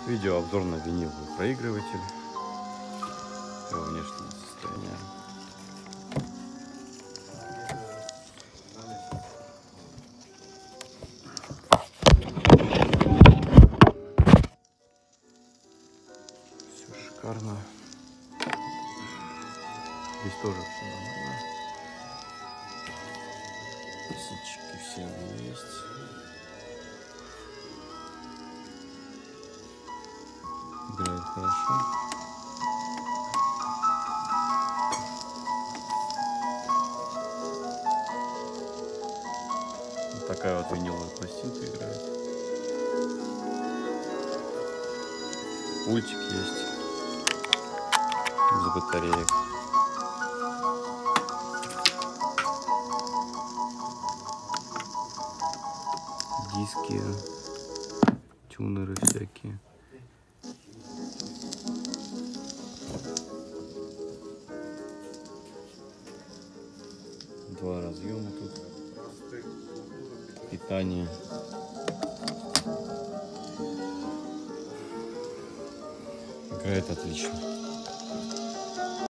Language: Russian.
Видеообзор на виниловый проигрыватель. Его внешнее состояние. Все шикарно. Здесь тоже все нормально. Ситчики все есть. Играет хорошо. Вот такая вот виниловая пластинка играет. Пультик есть из батареек. Диски, тюнеры всякие. Два разъема тут. Питание. Играет отлично.